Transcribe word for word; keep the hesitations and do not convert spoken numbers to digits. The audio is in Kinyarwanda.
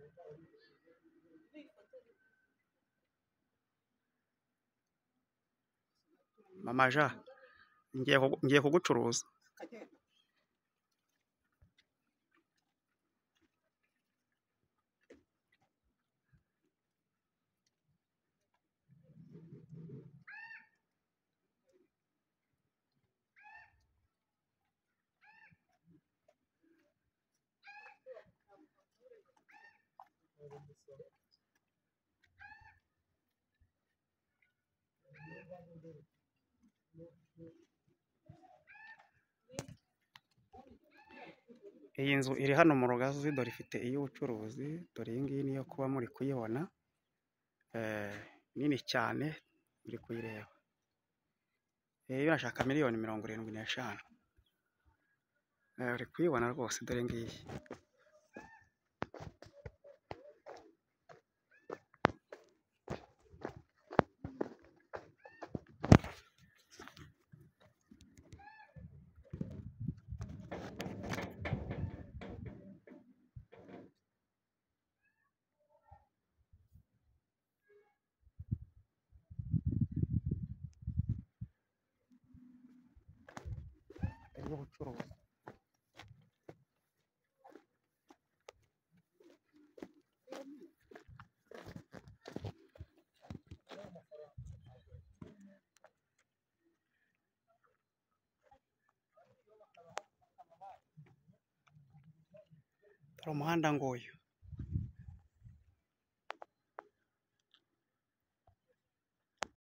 Mama Ja, ngiye kugu- ngiye kugucuruza. Iyi nzu iri hano mu Rugazi, dore ifite iy'ubucuruzi, dore iyi ngiyi niyo kuba muri kuyibona, eh, nini cyane, muri kuyireba. Eh, irashaka miliyoni mirongo irindwi n'eshanu. Eh, uri kuyibona rwose, dore ngiyi. Iy'ubucuruzi. Dore umuhanda nguyu.